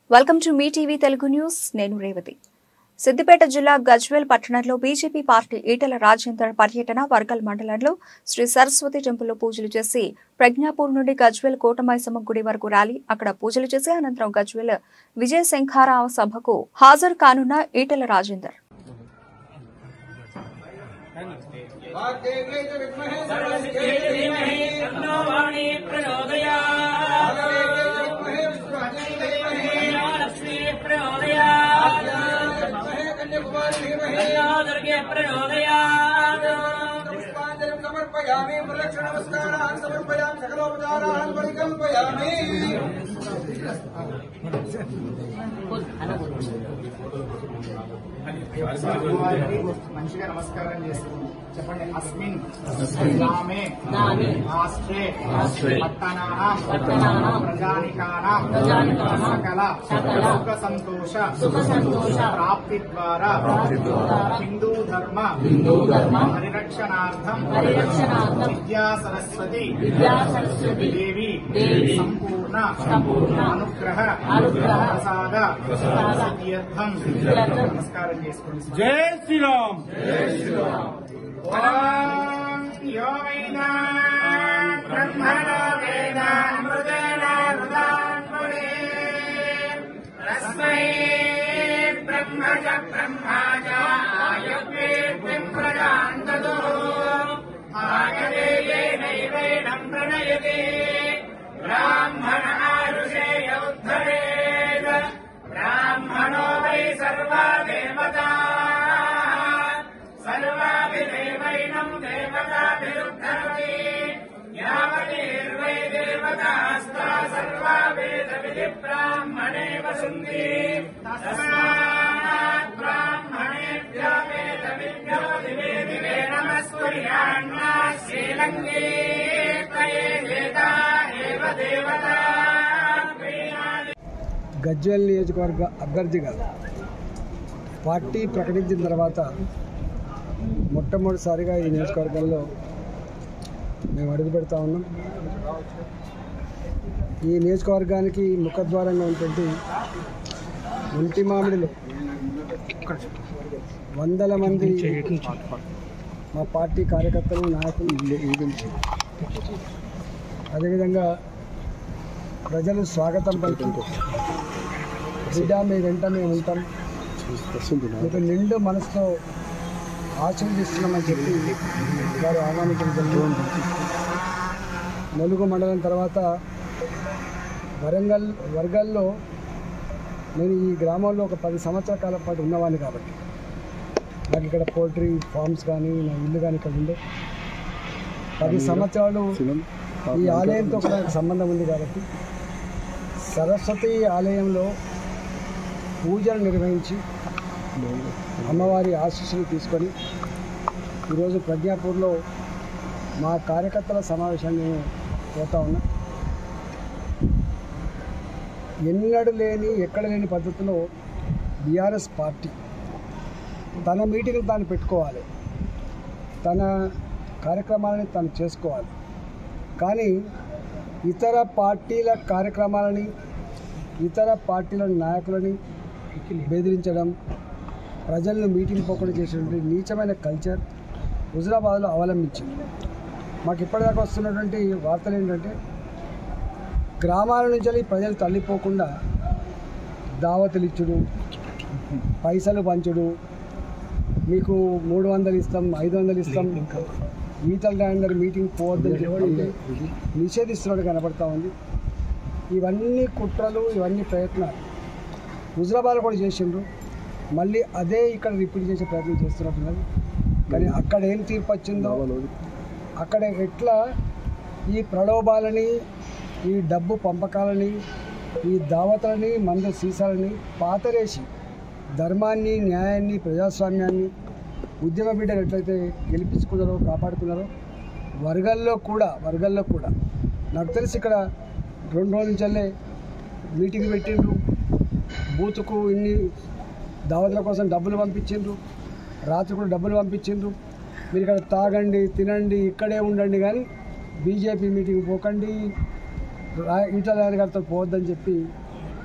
Welcome to మీ TV Telugu news. నేను రేవతి. సిద్దిపేట జిల్లా గజ్వేల్ పట్టణంలో బీజేపీ పార్టీ ఈటెల రాజేందర్ పర్యటన. వర్గల్ మండలంలో శ్రీ సరస్వతి టెంపుల్లో పూజలు చేసి ప్రజ్ఞాపూర్ నుండి గజ్వేల్ కోటమైసమ్మ గుడి వరకు ర్యాలీ, అక్కడ పూజలు చేసి అనంతరం గజ్వేల్ విజయ శంఖారా సభకు హాజరు కానున్న ఈటెల రాజేందర్. समर्पयामि प्रदक्षिण नमस्कारान् समर्पयामि सकलोपचारान् परिकल्पयामि మంచిగా నమస్కారం చేస్తాం. చెప్పండి. అస్మిన్ నామే రాష్ట్రే పట్టణానాం ప్రజానికానాం సకల సుఖ సంతోష ప్రాప్తి ద్వారా హిందూ ధర్మ పరిరక్షణార్థం విద్యా సరస్వతి దేవి సంపూర్ణ అనుగ్రహ ప్రసాద సిద్ధ్యర్థం నమస్కారం చేసుకోండి. జై శ్రీరామ్. यो वैना ब्रह्मणो वेदामृतेन हृदान्मुने तस्मै ब्रह्मज ब्रह्माज आयुर्वेद्यं प्रजान्ततो आयदेयेनैवैनं प्रणयते ब्राह्मण आरुषे योद्धरेत् ब्राह्मणो वै सर्वा देवता सर्वाभिदेवैनं देवताभिरुद्धरति यावतीर्वै देवतास्ता सर्वा वेदविधि ब्राह्मणे वसन्ति तस्मात् ब्राह्मणेभ्यो वेदविभ्यो दिवे दिवे नमस्कुर्यान्ना श्रीलङ्के तये वेदा एव देवता. గజ్వేల్ నియోజకవర్గ అభ్యర్థిగా పార్టీ ప్రకటించిన తర్వాత మొట్టమొదటిసారిగా ఈ నియోజకవర్గంలో మేము అడుగు పెడతా ఉన్నాం. ఈ నియోజకవర్గానికి ముఖద్వారంగా ఉంటుంది ఒంటిమామిడిలో వందల మంది మా పార్టీ కార్యకర్తలు నాయకులు అదేవిధంగా ప్రజలు స్వాగతం పలికి బిడ్డ మీ వెంట మేము ఉంటాం, మీకు నిండు మనసుతో ఆశీర్వదిస్తున్నామని చెప్పి వారు ఆహ్వానించడం జరిగింది. ములుగు మండలం తర్వాత వర్గల్లో నేను ఈ గ్రామంలో ఒక 10 సంవత్సరాల కాలం పాటు ఉన్నవాడిని కాబట్టి నాకు ఇక్కడ పోల్ట్రీ ఫార్మ్స్ కానీ నా ఇల్లు కానీ ఇక్కడ ఉండే 10 సంవత్సరాలు ఈ ఆలయంతో కూడా నాకు సంబంధం ఉంది కాబట్టి సరస్వతి ఆలయంలో పూజలు నిర్వహించి అమ్మవారి ఆశీస్సులు తీసుకొని ఈరోజు ప్రజ్ఞాపూర్లో మా కార్యకర్తల సమావేశాన్ని నేను పోతా ఉన్నా. ఎన్నడూ లేని ఎక్కడ లేని పద్ధతిలో బీఆర్ఎస్ పార్టీ తన మీటింగ్లు తాను పెట్టుకోవాలి, తన కార్యక్రమాలని తాను చేసుకోవాలి. కానీ ఇతర పార్టీల కార్యక్రమాలని, ఇతర పార్టీల నాయకులని బెదిరించడం, ప్రజలను మీటింగ్ పోకుండా చేసేటువంటి నీచమైన కల్చర్ హుజరాబాద్లో అవలంబించింది. మాకు ఇప్పటిదాకా వస్తున్నటువంటి వార్తలు ఏంటంటే గ్రామాల నుంచి ప్రజలు తల్లిపోకుండా దావతులు ఇచ్చుడు, పైసలు పంచుడు, మీకు 300 ఇస్తాం, 500 ఇస్తాం, ఈటల రాజేందర్ మీటింగ్ పోవద్దని చెప్పి నిషేధిస్తున్నట్టు కనబడతా ఉంది. ఇవన్నీ కుట్రలు, ఇవన్నీ ప్రయత్నాలు హుజరాబాద్ కూడా చేసిండ్రు. మళ్ళీ అదే ఇక్కడ రిపీట్ చేసే ప్రయత్నం చేస్తున్నట్టున్నది. కానీ అక్కడ ఏం తీర్పు వచ్చిందో, అక్కడ ఎట్లా ఈ ప్రలోభాలని, ఈ డబ్బు పంపకాలని, ఈ దావతలని, మందు సీసాలని పాతరేసి ధర్మాన్ని, న్యాయాన్ని, ప్రజాస్వామ్యాన్ని ఉద్యమ బిడ్డలు ఎట్లయితే గెలిపించుకున్నారో, కాపాడుకున్నారో వర్గాల్లో కూడా నాకు తెలిసి ఇక్కడ 2 రోజుల నుంచే మీటింగ్ పెట్టిండ్రు. బూత్కు ఇన్ని దావతుల కోసం డబ్బులు పంపించిండ్రు, రాత్రి కూడా డబ్బులు పంపించిండ్రు. మీరు ఇక్కడ తాగండి, తినండి, ఇక్కడే ఉండండి, కానీ బీజేపీ మీటింగ్ పోకండి, ఈటల రాజేందర్ గారితో పోవద్దని చెప్పి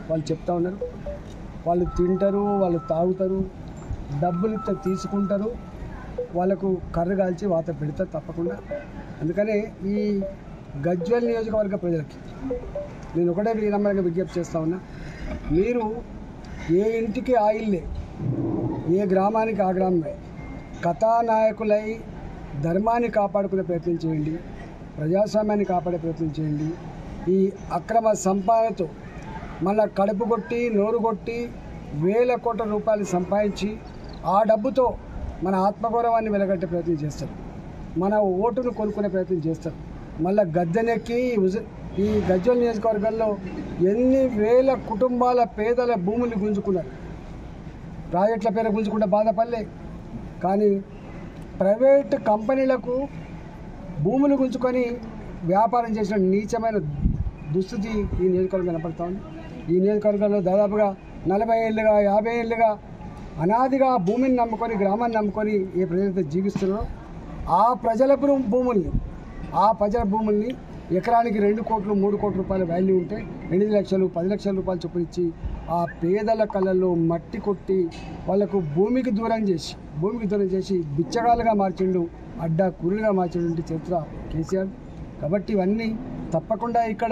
వాళ్ళు చెప్తా ఉన్నారు. వాళ్ళు తింటారు, వాళ్ళు తాగుతారు, డబ్బులు ఇస్తే తీసుకుంటారు, వాళ్ళకు కర్ర కాల్చి వాత పెడతారు తప్పకుండా. అందుకనే ఈ గజ్వేల్ నియోజకవర్గ ప్రజలకి నేను ఒకటే వినమ్రంగా విజ్ఞప్తి చేస్తా ఉన్నా, మీరు ఏ ఇంటికి ఆ ఇల్లే, ఏ గ్రామానికి ఆ గ్రామమే, కథానాయకులై ధర్మాన్ని కాపాడుకునే ప్రయత్నం చేయండి, ప్రజాస్వామ్యాన్ని కాపాడే ప్రయత్నం చేయండి. ఈ అక్రమ సంపాదనతో మళ్ళా కడుపు కొట్టి నోరు కొట్టి వేల కోట్ల రూపాయలు సంపాదించి ఆ డబ్బుతో మన ఆత్మగౌరవాన్ని వెలగట్టే ప్రయత్నం చేస్తారు, మన ఓటును కొనుక్కునే ప్రయత్నం చేస్తారు. మళ్ళీ గద్దెనెక్కి ఈ గజ్వేల్ నియోజకవర్గంలో ఎన్ని వేల కుటుంబాల పేదల భూములు గుంజుకున్నారు. ప్రాజెక్టుల పేరు గుంజుకుంటే బాధపడలే, కానీ ప్రైవేట్ కంపెనీలకు భూములు గుంజుకొని వ్యాపారం చేసిన నీచమైన దుస్థితి ఈ నియోజకవర్గం కనపడతా ఉంది. ఈ నియోజకవర్గంలో దాదాపుగా 40 ఏళ్ళుగా 50 ఏళ్ళుగా అనాదిగా భూమిని నమ్ముకొని, గ్రామాన్ని నమ్ముకొని ఏ ప్రజలైతే జీవిస్తున్నారో ఆ ప్రజల భూముల్ని ఎకరానికి 2 కోట్లు 3 కోట్ల రూపాయల వాల్యూ ఉంటే 8 లక్షలు 10 లక్షల రూపాయలు చొప్పున ఇచ్చి ఆ పేదల కళ్ళల్లో మట్టి కొట్టి వాళ్లకు భూమికి దూరం చేసి బిచ్చగాలుగా మార్చిండు, అడ్డా కూరులుగా మార్చిండు చరిత్ర కేసీఆర్. కాబట్టి ఇవన్నీ తప్పకుండా ఇక్కడ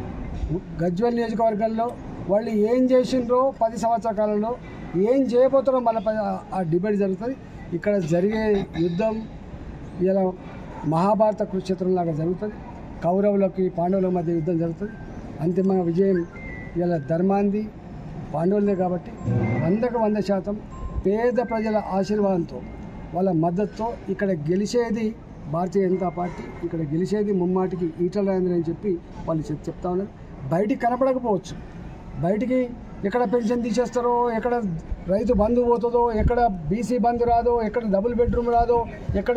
గజ్వేల్ నియోజకవర్గంలో వాళ్ళు ఏం చేసిండ్రో 10 సంవత్సరాల కాలంలో ఏం చేయబోతారో మళ్ళీ ఆ డిబేట్ జరుగుతుంది. ఇక్కడ జరిగే యుద్ధం ఇలా మహాభారత కురుక్షేత్రంలాగా జరుగుతుంది. కౌరవులకి పాండవుల మధ్య యుద్ధం జరుగుతుంది. అంతిమ విజయం ఇలా ధర్మాంది పాండవులదే. కాబట్టి 100కు 100% పేద ప్రజల ఆశీర్వాదంతో వాళ్ళ మద్దతుతో ఇక్కడ గెలిచేది భారతీయ జనతా పార్టీ, ఇక్కడ గెలిచేది ముమ్మాటికి ఈటల రాజేందర్ అని చెప్పి వాళ్ళు చెప్తా ఉన్నారు. బయటికి కనపడకపోవచ్చు, బయటికి ఎక్కడ పెన్షన్ తీసేస్తారో, ఎక్కడ రైతు బంధు పోతుందో, ఎక్కడ బీసీ బంధు రాదో, ఎక్కడ డబుల్ బెడ్రూమ్ రాదో, ఎక్కడ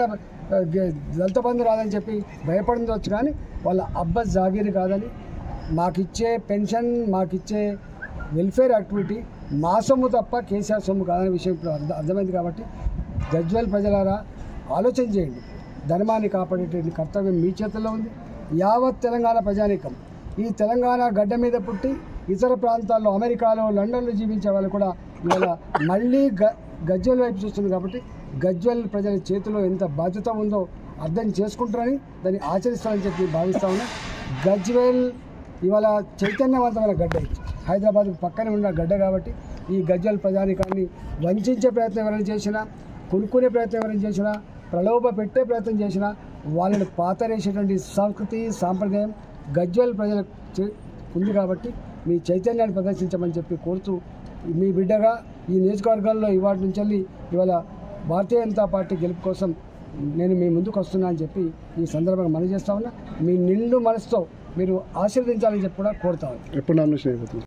దళిత బంధు రాదని చెప్పి భయపడిందవచ్చు. కానీ వాళ్ళ అబ్బా జాగీరు కాదని, మాకిచ్చే పెన్షన్, మాకిచ్చే వెల్ఫేర్ యాక్టివిటీ మా సొమ్ము తప్ప కేసీఆర్ సొమ్ము కాదనే విషయం ఇప్పుడు అర్థమైంది. కాబట్టి గజ్వేల్ ప్రజలారా ఆలోచన చేయండి. ధర్మాన్ని కాపాడేటువంటి కర్తవ్యం మీ చేతుల్లో ఉంది. యావత్ తెలంగాణ ప్రజానీకం ఈ తెలంగాణ గడ్డ మీద పుట్టి ఇతర ప్రాంతాల్లో అమెరికాలో లండన్లో జీవించే వాళ్ళు కూడా ఇవాళ మళ్ళీ గజ్వేల్ వైపు చూస్తుంది. కాబట్టి గజ్వేల్ ప్రజల చేతిలో ఎంత బాధ్యత ఉందో అర్థం చేసుకుంటారని, దాన్ని ఆచరిస్తారని చెప్పి భావిస్తా ఉన్నా. గజ్వేల్ ఇవాళ చైతన్యవంతమైన గడ్డ, హైదరాబాద్ పక్కనే ఉన్న గడ్డ. కాబట్టి ఈ గజ్వేల్ ప్రజానీకాన్ని వంచే ప్రయత్నం ఎవరైనా చేసినా, కొనుక్కునే ప్రయత్నం ఎవరైనా చేసినా, ప్రలోభ పెట్టే ప్రయత్నం చేసినా వాళ్ళని పాతరేసేటువంటి సంస్కృతి సాంప్రదాయం గజ్వేల్ ప్రజలకు ఉంది. కాబట్టి మీ చైతన్యాన్ని ప్రదర్శించమని చెప్పి కోరుతూ, మీ బిడ్డగా ఈ నియోజకవర్గాల్లో ఇవాటి నుంచి ఇవాళ భారతీయ జనతా పార్టీ గెలుపు కోసం నేను మీ ముందుకు వస్తున్నా అని చెప్పి ఈ సందర్భంగా మనవి చేస్తా ఉన్నా. మీ నిండు మనసుతో మీరు ఆశీర్వదించాలని చెప్పి కూడా కోరుతా ఉన్నా. ఎప్పుడు నామినేషన్ అయిపోతుంది?